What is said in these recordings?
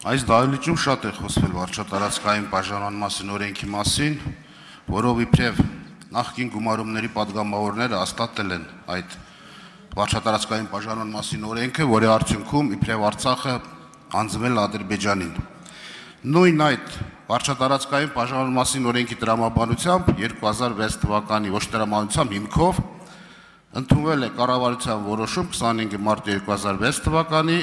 Այս դահլիճում շատ է խոսվել վարչատարածքային բաժանման մասին, օրենքի մասին, որով իբրև նախկին գումարումների պատգամավորները հաստատել են այդ վարչատարածքային բաժանման մասին օրենքը, որի արդյունքում իբրև Արցախը հանձնվել Ադրբեջանին։ Նույն այդ վարչատարածքային բաժանման մասին օրենքի տրամաբանությամբ 2006 թվականի ոչ տրամաբանությամբ հիմքով ընդունվել է կառավարության որոշում 25 մարտ 2006 թվականի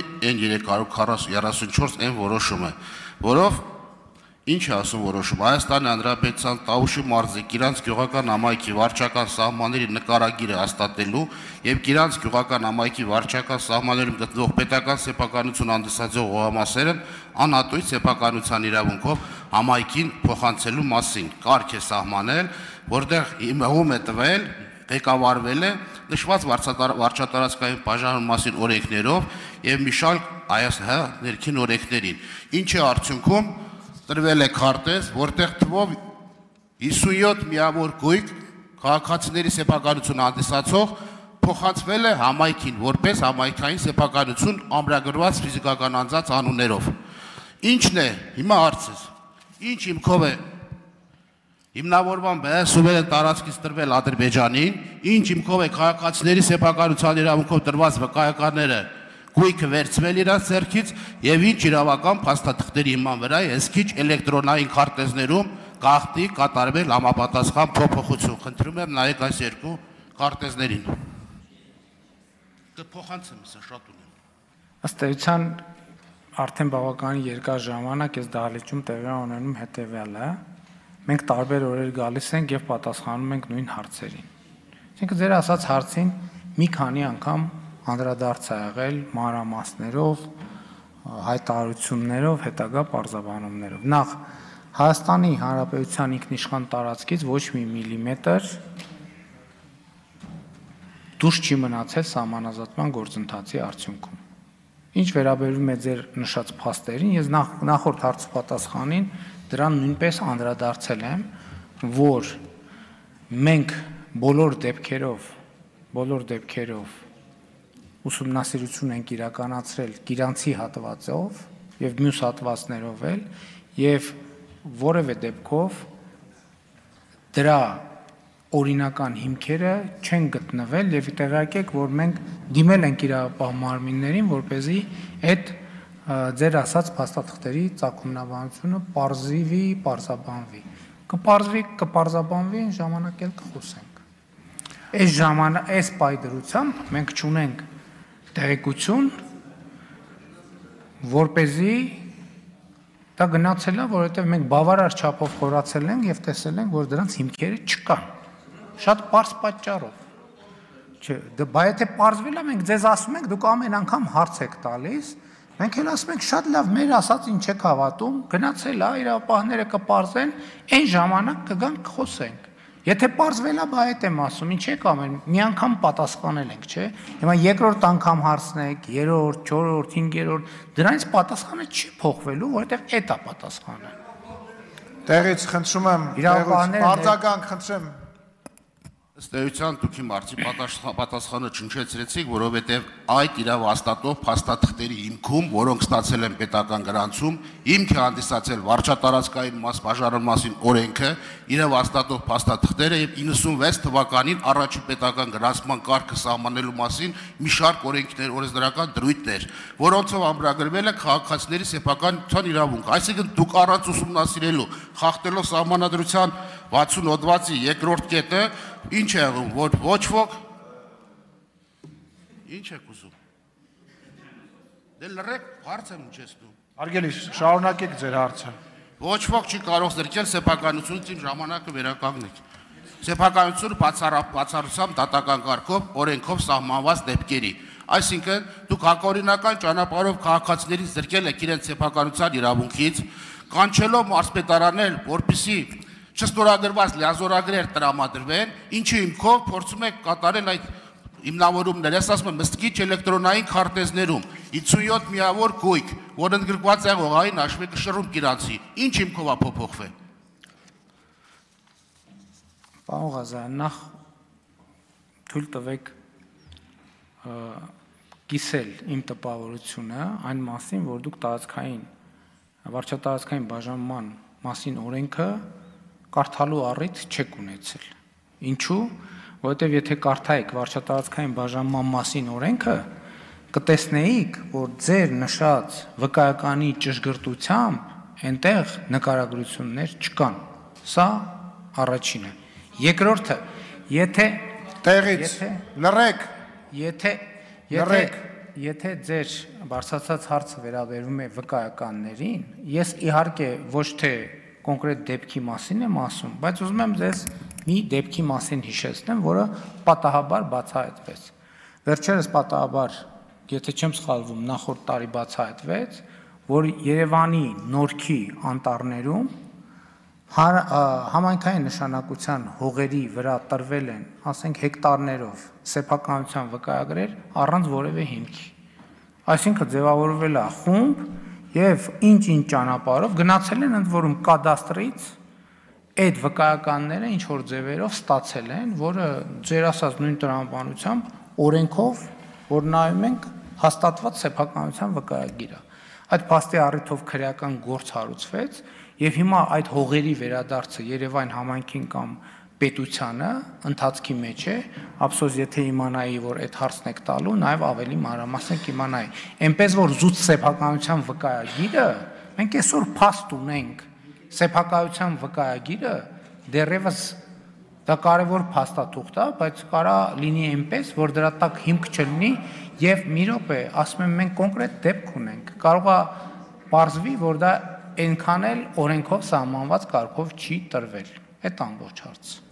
N344 որոշումը, որով ինչ է ասում որոշումը, Հայաստանի Հանրապետության Տավուշի մարզի Գիրանց գյուղական համայնքի վարչական սահմանների նկարագիրը հաստատելու եւ Գիրանց գյուղական համայնքի վարչական սահմաններում գտնվող պետական սեփականություն հանդիսացող ուղղամասերը անհատույց սեփականության իրավունքով համայնքին փոխանցելու մասին կարգ է սահմանել, որտեղ ում է տվել, ղեկավարվել է նշված վարչատարածքային բաժանման մասին օրենքներով եւ մի շարք ներքին օրենքներին, ինչի արդյունքում տրվել է քարտեզ, որտեղ թվով 57 միավոր գույք քաղաքացիների սեփականություն հանդիսացող փոխանցվել է համայնքին, որպես համայնքային սեփականություն ամրագրված ֆիզիկական անձանց անուններով։ Ինչն է, հիմա հարցս, ինչ հիմքով է հիմնավորման սուվերեն տարածքից տրվել Ադրբեջանին, ինչ հիմքով է քաղաքացիների սեփականության իրավունքով տրված վկայականները գույքը վերցվել իրաց ձեռքից եւ ինչ իրավական փաստաթղթերի հիման վրա այս քիչ էլեկտրոնային քարտեզներում գաղտնի կատարվել համապատասխան փոփոխություն։ Խնդրում եմ նայեք այս երկու քարտեզներին։ Կփոխանցեմ, սա շատ ունեմ։ Ըստ էության արդեն բավական երկար ժամանակ այս դահլիճում տեղի ունենում հետեւյալը։ Մենք տարբեր օրեր գալիս ենք եւ պատասխանում ենք նույն հարցերին։ Այսինքն ձեր ասած հարցին մի քանի անգամ անդրադարձ է եղել մանրամասներով, հայտարարություններով, հետագա պարզաբանումներով։ Նախ Հայաստանի Հանրապետության ինքնիշխան տարածքից ոչ մի միլիմետր դուրս չի մնացել սահմանազատման գործընթացի արդյունքում։ Ինչ վերաբերում է ձեր նշած փաստերին, ես նախորդ հարցի պատասխանին դրան նույնպես անդրադարձել եմ, որ մենք բոլոր դեպքերով ուսումնասիրություն ենք իրականացրել Գիրանցի հատվածով եւ մյուս հատվածներով էլ եւ որևէ դեպքով դրա օրինական հիմքերը չեն գտնվել եւ տեղյակեք, որ մենք դիմել ենք իրավապահ մարմիններին, որպեսզի այդ ձեր ասած փաստաթղթերի ծագումնաբանությունը պարզաբանվի։ Կպարզաբանվի, այն ժամանակ էլ կխոսենք։ Այս պայդրությամբ մենք չունենք տեղեկություն, որպեսզի դա գնացել է, որովհետև մենք բավարար չափով խորացել ենք եւ տեսել ենք, որ դրանց հիմքերը չկան։ Շատ պարզ պատճառով։ Բայց եթե պարզվել է, մենք ձեզ ասում ենք, դուք ամեն անգամ հարց եք տալիս, մենք էլ ասում ենք շատ լավ, մեր ասած ինչ եք հավատում, գնացել է, իրավապահները կպարզեն, այն ժամանակ կգանք կխոսենք։ Եթե պարզվել է, բա այդ եմ ասում, ինչ եք անում, մի անգամ պատասխանել ենք, չէ՞։ Հիմա երկրորդ անգամ հարցնեք, երրորդ, չորրորդ, հինգերորդ, դրանից պատասխանը չի փոխվելու, որովհետև այդ է պատասխանը։ Տեղից խնդրում եմ, արձագանք խնդրեմ։ Ըստ էության դուք իմ հարցի պատասխանը չնչեցրեցիք, որովհետև այդ իրավաստատող փաստաթղթերի հիմքում, որոնք ստացել են պետական գրանցում, հիմք է հանդիսացել վարչատարածքային բաժանման մասին օրենքը, իրավաստատող փաստաթղթերը եւ 96 թվականին առաջին պետական գրանցման կարգը սահմանելու մասին մի շարք օրենքներ, օրենսդրական դրույթներ, որոնցով ամրագրվել է քաղաքացիների սեփականության իրավունք։ Այսինքն դուք առանց ուսումնասիրելու, խախտելով սահմանադրության 60 հոդվածի երկրորդ կետը ինչ է եղում, որ ոչ ոք ինչ եք ուզում։ Դե լրեք, հարց եմ ուջեցնում։ Հարգելի, շարունակեք ձեր հարցը։ Ոչ ոք չի կարող զրկել սեփականությունից իմ ժամանակը վերականգնեք։ Սեփականությունը բացառությամբ դատական կարգով օրենքով սահմանված դեպքերի։ Այսինքն դուք հակօրինական ճանապարհով քաղաքացիներին զրկել եք իրենց սեփականության իրավունքից, կանչելով մարզպետարաններ, որպեսզի չստորագրված լիազորագրեր տրամադրվեն, ինչի հիմքով փորձում եք կատարել այդ հիմնավորումներ, ես ասում եմ, մստկիչ էլեկտրոնային քարտեզներում 57 միավոր գույք, որ ընդգրկված է հողային հաշվեկշռում Գիրանցի, ինչ հիմքով է փոփոխվել։ Պարոն Ղազարյան, նախ թույլ տվեք կիսել իմ տպավորությունը այն մասին, որ դուք տարածքային վարչատարածքային բաժանման մասին օրենքը կարդալու առիթ չեք ունեցել։ Ինչու՞, որովհետև եթե կարդայիք վարչատարածքային բաժանման մասին օրենքը, կտեսնեիք, որ ձեր նշած վկայականի ճշգրտությամբ այնտեղ նկարագրություններ չկան։ Սա առաջինը։ Երկրորդը, եթե տեղից լռեք, եթե ձեր բարձրացած հարցը վերաբերում է վկայականներին, ես իհարկե ոչ թե կոնկրետ դեպքի մասին եմ ասում, բայց ուզում եմ ձեզ մի դեպքի մասին հիշեցնեմ, որը պատահաբար բացահայտվեց։ Վերջերս պատահաբար, եթե չեմ սխալվում, նախորդ տարի բացահայտվեց, որ Երևանի Նորքի անտառներում համայնքային նշանակության հողերի վրա տրվել են, ասենք հեկտարներով սեփականության վկայագրեր առանց որևէ հիմքի։ Այսինքն ձևավորվել է խումբ եւ ինչ-ինչ ճանապարհով գնացել են ընդ որում կադաստրից այդ վկայականները ինչ որ ձևերով ստացել են, որը ձեր ասած նույն տրամաբանությամբ օրենքով, որ նայում ենք հաստատված սեփականության վկայագիր է։ Այդ փաստի առիթով քրեական գործ հարուցվեց եւ հիմա այդ հողերի վերադարձը Երևան համայնքին կամ պետությանը ընթացքի մեջ է, ափսոս եթե իմանայի, որ այդ հարցն եք տալու, նաեւ ավելի մանրամասն կիմանայի։ Էնպես որ զուտ սեփականության վկայագիրը, մենք այսօր փաստ ունենք, սեփականության վկայագիրը դեռևս դա կարևոր փաստաթուղթ է, բայց կարա լինի այնպես, որ դրա տակ հիմք չլինի եւ մի րոպե, ասում եմ մենք կոնկրետ դեպք ունենք։ Կարող է պարզվի, որ դա այնքան էլ օրենքով սահմանված կարգով չի տրվել։ Այդ ամբողջ հարցը։